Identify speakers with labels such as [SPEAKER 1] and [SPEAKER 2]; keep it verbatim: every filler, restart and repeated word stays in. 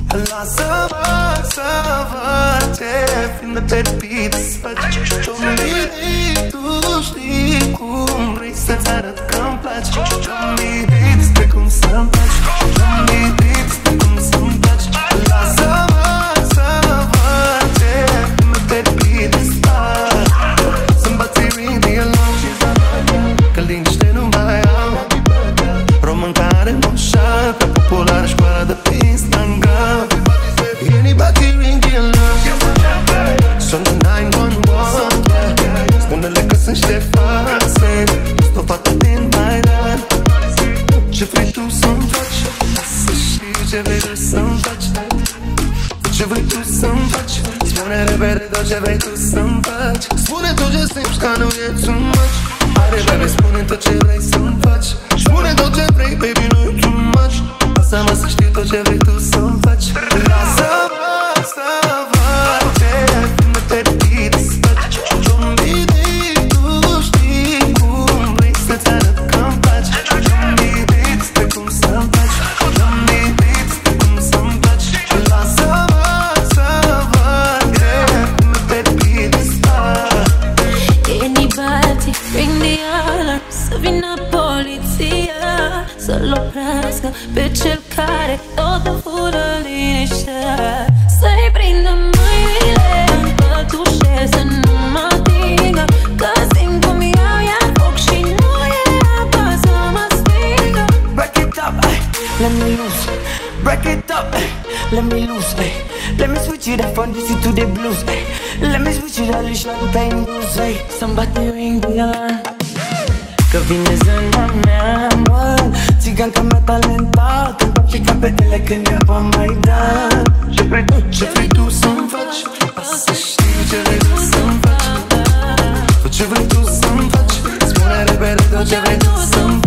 [SPEAKER 1] Lasă-mă să văd ce film de perfid îți faci. Ciomiri, tu știi cum vrei să-ți arăt că-mi placi. Ciomiri, despre cum să-mi placi. Ciomiri, despre cum să-mi placi. Lasă-mă să văd ce film de perfid îți faci. Să-mi bați radio lounge, că liniște nu mai am. Român care moșa, ca populară școală de pe Instagram. Anybody ring the alarm? Sună nine one one, yeah. Spune-le că sunt Ștefan, sunt o fată din Maidan. Ce vrei tu să-mi faci? Să știu ce vrei tu să-mi faci. Ce vrei tu să-mi faci? Spune repede tot ce vrei tu să-mi faci. Spune tot ce simți că nu e too much. Hai repede, spune tot ce vrei să-mi faci. Spune tot ce vrei, baby, nu e too much. Lasă-mă să știu tot ce vrei tu să-mi faci. Lasă-mă să văd ce film de perfid îți faci. Ciomiri, tu știi cum vrei să-ți arăt că-mi placi. Ciomiri, despre cum să-mi placi. Ciomiri, despre cum să-mi placi. Lasă-mă să văd ce film de perfid îți faci.
[SPEAKER 2] Anybody ring the alarm? Să vină poliția să-l oprească pe cel care tot fură liniștea. Să-i prindă mâinile în pătușe, să nu mă atingă, că simt cum iau iar foc și nu e apă să mă stingă.
[SPEAKER 3] Break it up, ay, let me loose. Break it up, ay, let me loose, ay. Let me switch it from this to the blues, ay. Let me switch it all la time blues, ay. Somebody ring the alarm. Că vine zâna mea, mă, țiganca mea talentată, îmi pica petele când e pe Maidan.
[SPEAKER 1] Ce vrei tu, ce vrei tu să-mi faci? Să știu ce vrei tu să-mi faci. Ce vrei tu să-mi faci? Spune repede tot ce vrei tu să-mi faci.